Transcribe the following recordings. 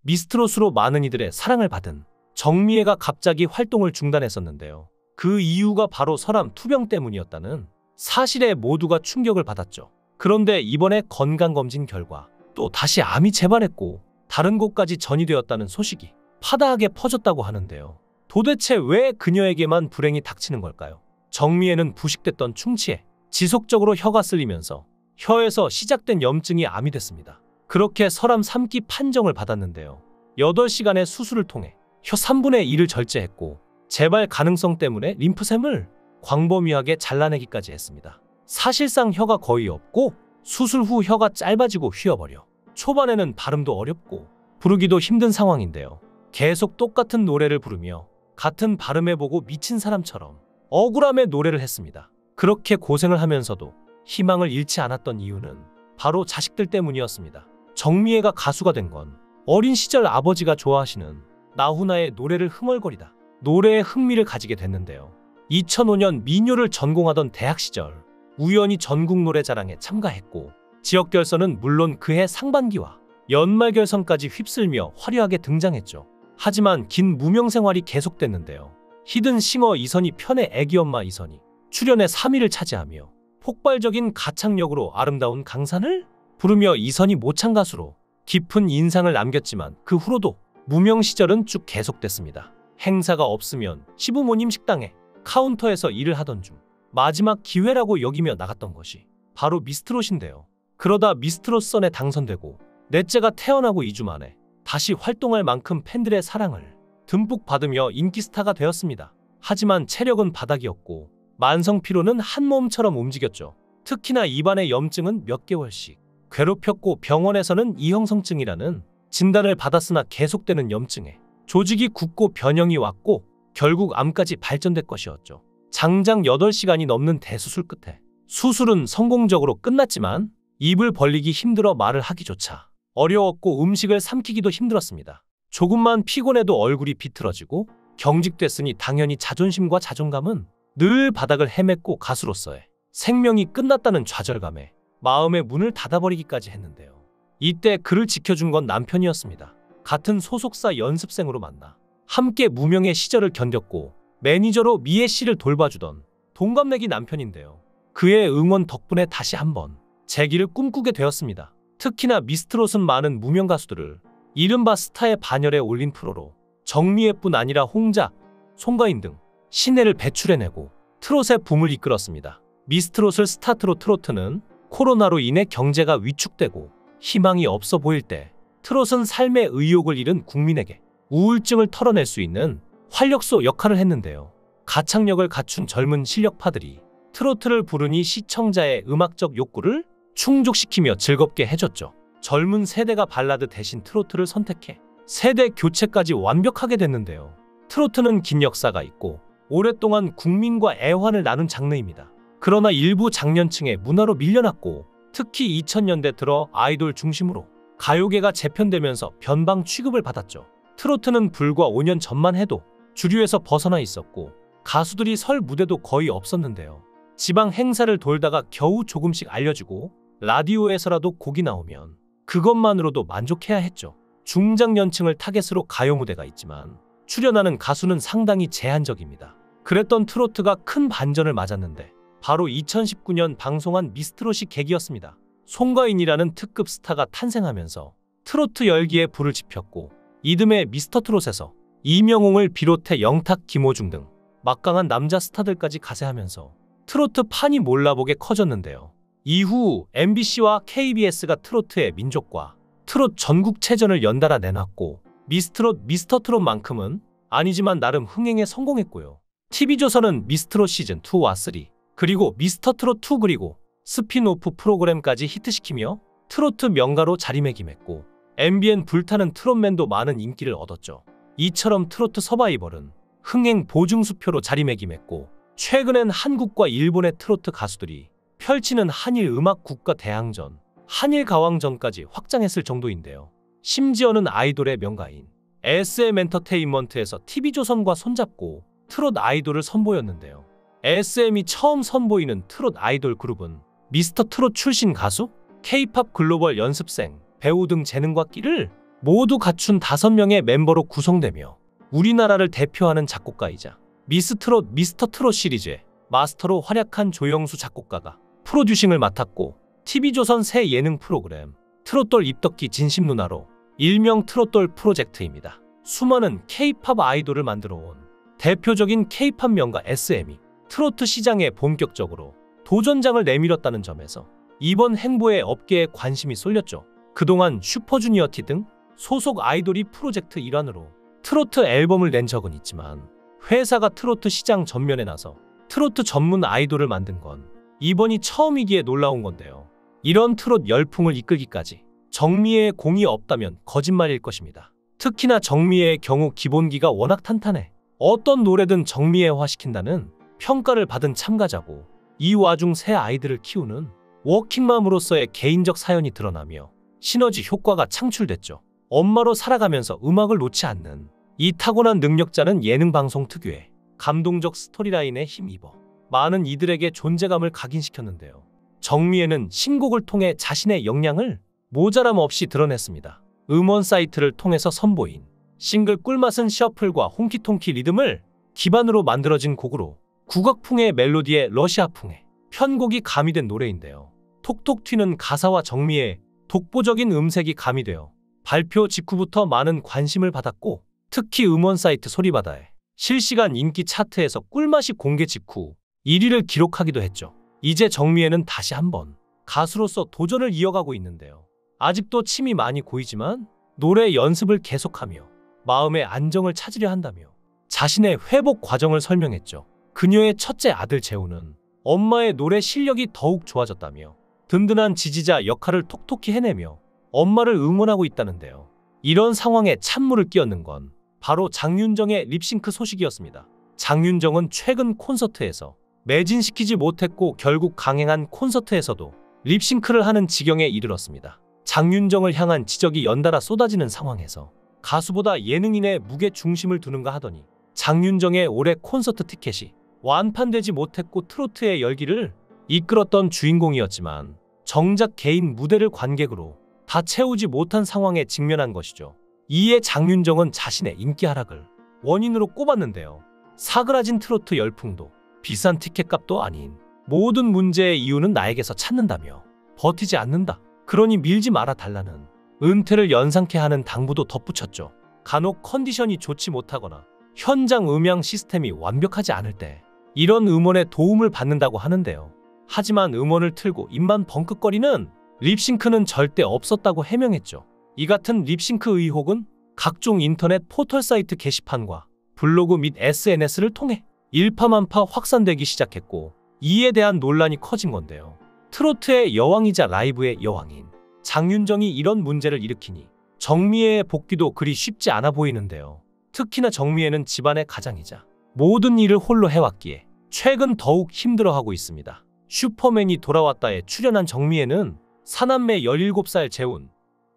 미스트롯으로 많은 이들의 사랑을 받은 정미애가 갑자기 활동을 중단했었는데요. 그 이유가 바로 서람 투병 때문이었다는 사실에 모두가 충격을 받았죠. 그런데 이번에 건강검진 결과 또 다시 암이 재발했고 다른 곳까지 전이되었다는 소식이 파다하게 퍼졌다고 하는데요. 도대체 왜 그녀에게만 불행이 닥치는 걸까요? 정미애는 부식됐던 충치에 지속적으로 혀가 쓸리면서 혀에서 시작된 염증이 암이 됐습니다. 그렇게 서람 3기 판정을 받았는데요. 8시간의 수술을 통해 혀 3분의 1을 절제했고 재발 가능성 때문에 림프샘을 광범위하게 잘라내기까지 했습니다. 사실상 혀가 거의 없고 수술 후 혀가 짧아지고 휘어버려 초반에는 발음도 어렵고 부르기도 힘든 상황인데요. 계속 똑같은 노래를 부르며 같은 발음해보고 미친 사람처럼 억울함의 노래를 했습니다. 그렇게 고생을 하면서도 희망을 잃지 않았던 이유는 바로 자식들 때문이었습니다. 정미애가 가수가 된 건 어린 시절 아버지가 좋아하시는 나훈아의 노래를 흥얼거리다 노래에 흥미를 가지게 됐는데요. 2005년 민요를 전공하던 대학 시절 우연히 전국노래자랑에 참가했고 지역 결선은 물론 그해 상반기와 연말 결선까지 휩쓸며 화려하게 등장했죠. 하지만 긴 무명 생활이 계속됐는데요. 히든싱어 이선희 편의 애기엄마 이선희 출연에 3위를 차지하며 폭발적인 가창력으로 아름다운 강산을 부르며 이선희 모창 가수로 깊은 인상을 남겼지만 그 후로도 무명 시절은 쭉 계속됐습니다. 행사가 없으면 시부모님 식당에 카운터에서 일을 하던 중 마지막 기회라고 여기며 나갔던 것이 바로 미스트롯인데요. 그러다 미스트롯 선에 당선되고 넷째가 태어나고 2주 만에 다시 활동할 만큼 팬들의 사랑을 듬뿍 받으며 인기 스타가 되었습니다. 하지만 체력은 바닥이었고 만성 피로는 한 몸처럼 움직였죠. 특히나 입안의 염증은 몇 개월씩 괴롭혔고 병원에서는 이형성증이라는 진단을 받았으나 계속되는 염증에 조직이 굳고 변형이 왔고 결국 암까지 발전될 것이었죠. 장장 8시간이 넘는 대수술 끝에 수술은 성공적으로 끝났지만 입을 벌리기 힘들어 말을 하기조차 어려웠고 음식을 삼키기도 힘들었습니다. 조금만 피곤해도 얼굴이 비틀어지고 경직됐으니 당연히 자존심과 자존감은 늘 바닥을 헤맸고 가수로서의 생명이 끝났다는 좌절감에 마음의 문을 닫아버리기까지 했는데요. 이때 그를 지켜준 건 남편이었습니다. 같은 소속사 연습생으로 만나 함께 무명의 시절을 견뎠고 매니저로 미애 씨를 돌봐주던 동갑내기 남편인데요. 그의 응원 덕분에 다시 한번 재기를 꿈꾸게 되었습니다. 특히나 미스트롯은 많은 무명 가수들을 이른바 스타의 반열에 올린 프로로 정미애뿐 아니라 홍자, 송가인 등 신예를 배출해내고 트롯의 붐을 이끌었습니다. 미스트롯을 스타트로 트로트는 코로나로 인해 경제가 위축되고 희망이 없어 보일 때 트롯은 삶의 의욕을 잃은 국민에게 우울증을 털어낼 수 있는 활력소 역할을 했는데요. 가창력을 갖춘 젊은 실력파들이 트로트를 부르니 시청자의 음악적 욕구를 충족시키며 즐겁게 해줬죠. 젊은 세대가 발라드 대신 트로트를 선택해 세대 교체까지 완벽하게 됐는데요. 트로트는 긴 역사가 있고 오랫동안 국민과 애환을 나눈 장르입니다. 그러나 일부 장년층의 문화로 밀려났고 특히 2000년대 들어 아이돌 중심으로 가요계가 재편되면서 변방 취급을 받았죠. 트로트는 불과 5년 전만 해도 주류에서 벗어나 있었고 가수들이 설 무대도 거의 없었는데요. 지방 행사를 돌다가 겨우 조금씩 알려지고 라디오에서라도 곡이 나오면 그것만으로도 만족해야 했죠. 중장년층을 타겟으로 가요 무대가 있지만 출연하는 가수는 상당히 제한적입니다. 그랬던 트로트가 큰 반전을 맞았는데 바로 2019년 방송한 미스트롯이 계기였습니다. 송가인이라는 특급 스타가 탄생하면서 트로트 열기에 불을 지폈고 이듬해 미스터트롯에서 이명웅을 비롯해 영탁, 김호중 등 막강한 남자 스타들까지 가세하면서 트로트 판이 몰라보게 커졌는데요. 이후 MBC와 KBS가 트로트의 민족과 트롯 전국체전을 연달아 내놨고 미스트롯, 미스터트롯만큼은 아니지만 나름 흥행에 성공했고요. TV조선은 미스트롯 시즌2와 3 그리고 미스터트롯2 그리고 스핀오프 프로그램까지 히트시키며 트로트 명가로 자리매김했고 MBN 불타는 트롯맨도 많은 인기를 얻었죠. 이처럼 트로트 서바이벌은 흥행 보증수표로 자리매김했고 최근엔 한국과 일본의 트로트 가수들이 펼치는 한일 음악 국가 대항전, 한일 가왕전까지 확장했을 정도인데요. 심지어는 아이돌의 명가인 SM 엔터테인먼트에서 TV조선과 손잡고 트롯 아이돌을 선보였는데요. SM이 처음 선보이는 트롯 아이돌 그룹은 미스터트롯 출신 가수, K-팝 글로벌 연습생, 배우 등 재능과 끼를 모두 갖춘 5명의 멤버로 구성되며 우리나라를 대표하는 작곡가이자 미스트롯 미스터 트롯 시리즈의 마스터로 활약한 조영수 작곡가가 프로듀싱을 맡았고 TV조선 새 예능 프로그램 트롯돌 입덕기 진심 누나로 일명 트롯돌 프로젝트입니다. 수많은 K-팝 아이돌을 만들어 온 대표적인 K-팝 명가 SM이 트로트 시장에 본격적으로 도전장을 내밀었다는 점에서 이번 행보에 업계에 관심이 쏠렸죠. 그동안 슈퍼주니어 T 등 소속 아이돌이 프로젝트 일환으로 트로트 앨범을 낸 적은 있지만 회사가 트로트 시장 전면에 나서 트로트 전문 아이돌을 만든 건 이번이 처음이기에 놀라운 건데요. 이런 트롯 열풍을 이끌기까지 정미애의 공이 없다면 거짓말일 것입니다. 특히나 정미애의 경우 기본기가 워낙 탄탄해 어떤 노래든 정미애화시킨다는 평가를 받은 참가자고, 이 와중 새 아이들을 키우는 워킹맘으로서의 개인적 사연이 드러나며 시너지 효과가 창출됐죠. 엄마로 살아가면서 음악을 놓지 않는 이 타고난 능력자는 예능 방송 특유의 감동적 스토리라인에 힘입어 많은 이들에게 존재감을 각인시켰는데요. 정미애는 신곡을 통해 자신의 역량을 모자람 없이 드러냈습니다. 음원 사이트를 통해서 선보인 싱글 꿀맛은 셔플과 홍키통키 리듬을 기반으로 만들어진 곡으로 국악풍의 멜로디에 러시아풍의 편곡이 가미된 노래인데요. 톡톡 튀는 가사와 정미애의 독보적인 음색이 가미되어 발표 직후부터 많은 관심을 받았고, 특히 음원 사이트 소리바다의 실시간 인기 차트에서 꿀맛이 공개 직후 1위를 기록하기도 했죠. 이제 정미애는 다시 한번 가수로서 도전을 이어가고 있는데요. 아직도 침이 많이 고이지만 노래 연습을 계속하며 마음의 안정을 찾으려 한다며 자신의 회복 과정을 설명했죠. 그녀의 첫째 아들 재우는 엄마의 노래 실력이 더욱 좋아졌다며 든든한 지지자 역할을 톡톡히 해내며 엄마를 응원하고 있다는데요. 이런 상황에 찬물을 끼얹는 건 바로 장윤정의 립싱크 소식이었습니다. 장윤정은 최근 콘서트에서 매진시키지 못했고 결국 강행한 콘서트에서도 립싱크를 하는 지경에 이르렀습니다. 장윤정을 향한 지적이 연달아 쏟아지는 상황에서 가수보다 예능인의 무게 중심을 두는가 하더니 장윤정의 올해 콘서트 티켓이 완판되지 못했고 트로트의 열기를 이끌었던 주인공이었지만 정작 개인 무대를 관객으로 다 채우지 못한 상황에 직면한 것이죠. 이에 장윤정은 자신의 인기 하락을 원인으로 꼽았는데요. 사그라진 트로트 열풍도 비싼 티켓값도 아닌 모든 문제의 이유는 나에게서 찾는다며 버티지 않는다. 그러니 밀지 말아 달라는 은퇴를 연상케 하는 당부도 덧붙였죠. 간혹 컨디션이 좋지 못하거나 현장 음향 시스템이 완벽하지 않을 때 이런 음원에 도움을 받는다고 하는데요. 하지만 음원을 틀고 입만 벙긋거리는 립싱크는 절대 없었다고 해명했죠. 이 같은 립싱크 의혹은 각종 인터넷 포털 사이트 게시판과 블로그 및 SNS를 통해 일파만파 확산되기 시작했고, 이에 대한 논란이 커진 건데요. 트로트의 여왕이자 라이브의 여왕인 장윤정이 이런 문제를 일으키니 정미애의 복귀도 그리 쉽지 않아 보이는데요. 특히나 정미애는 집안의 가장이자 모든 일을 홀로 해왔기에 최근 더욱 힘들어하고 있습니다. 슈퍼맨이 돌아왔다에 출연한 정미애는 사남매 17살 재훈,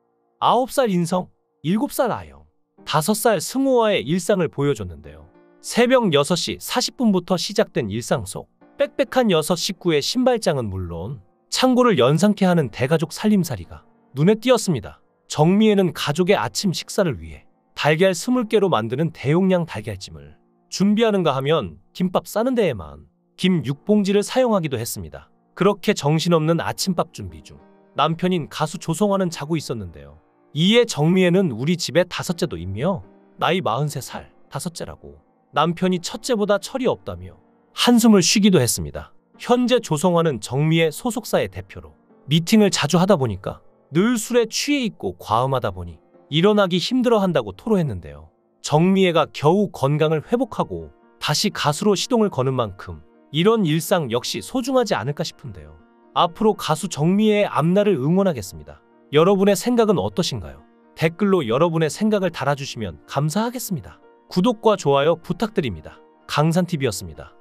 9살 인성, 7살 아영, 5살 승우와의 일상을 보여줬는데요. 새벽 6시 40분부터 시작된 일상 속 빽빽한 6 식구의 신발장은 물론 창고를 연상케 하는 대가족 살림살이가 눈에 띄었습니다. 정미애는 가족의 아침 식사를 위해 달걀 20개로 만드는 대용량 달걀찜을 준비하는가 하면 김밥 싸는 데에만 김 6봉지를 사용하기도 했습니다. 그렇게 정신없는 아침밥 준비 중 남편인 가수 조성화는 자고 있었는데요. 이에 정미애는 우리 집에 5째도 있며 나이 43살 5째라고 남편이 첫째보다 철이 없다며 한숨을 쉬기도 했습니다. 현재 조성화는 정미애 소속사의 대표로 미팅을 자주 하다 보니까 늘 술에 취해 있고 과음하다 보니 일어나기 힘들어한다고 토로했는데요. 정미애가 겨우 건강을 회복하고 다시 가수로 시동을 거는 만큼 이런 일상 역시 소중하지 않을까 싶은데요. 앞으로 가수 정미애의 앞날을 응원하겠습니다. 여러분의 생각은 어떠신가요? 댓글로 여러분의 생각을 달아주시면 감사하겠습니다. 구독과 좋아요 부탁드립니다. 강산TV였습니다.